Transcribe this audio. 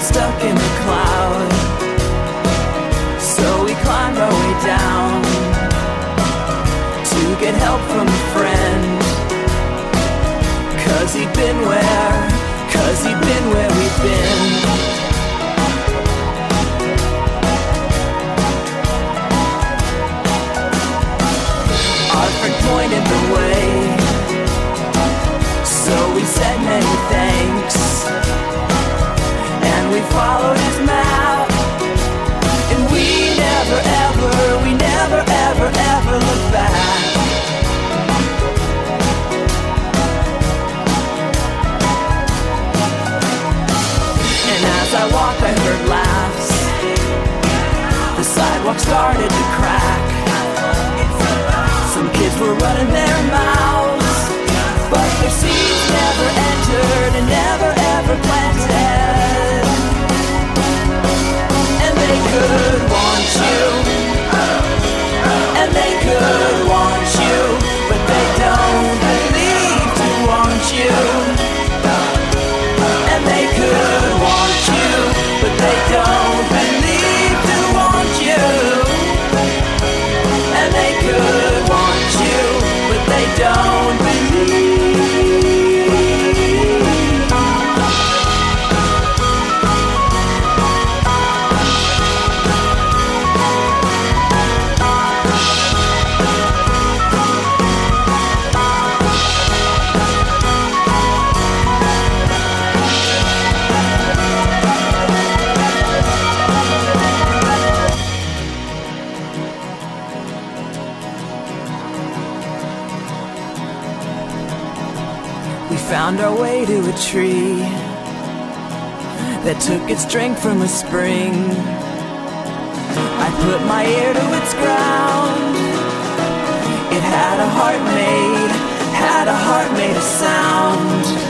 stuck in the cloud. So we climbed our way down to get help from a friend, 'cause he'd been where we've been. Our friend pointed the way, so we said many thanks, and we followed his map, and we never ever looked back. And as I walked I heard laughs, the sidewalk started to crack. Some kids were running their mouths, but their seeds never entered and never ever planted. And they could want you, and they could want you, but they don't believe to want you. And they could want you, but they don't believe to want you. And they could want you, but they don't believe. We found our way to a tree that took its strength from a spring. I put my ear to its ground. It had a heart made of sound.